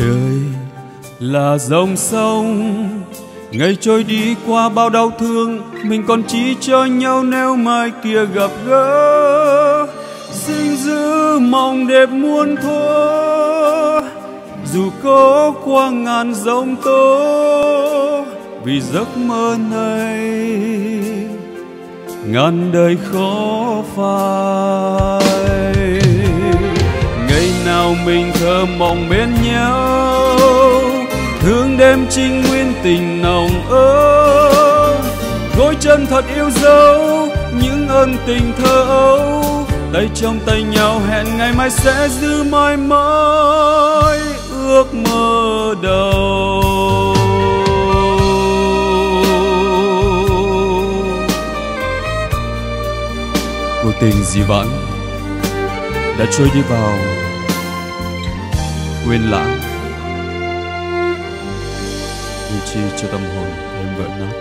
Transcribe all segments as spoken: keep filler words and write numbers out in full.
đời là dòng sông, ngày trôi đi qua bao đau thương, mình còn chỉ cho nhau nếu mai kia gặp gỡ. Xin giữ mong đẹp muôn thuở, dù có qua ngàn giông tố, vì giấc mơ này ngàn đời khó phai. Ngày nào mình thơ mộng bên nhau, thương đêm trinh nguyên tình nồng ấm, đôi chân thật yêu dấu những ân tình thơ ấu. Tay trong tay nhau hẹn ngày mai sẽ giữ mãi mãi ước mơ đầu. Cuộc tình dĩ vãng đã trôi đi vào quên lãng, như chi cho tâm hồn em vỡ nát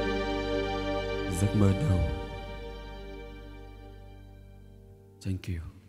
giấc mơ đầu. Thank you.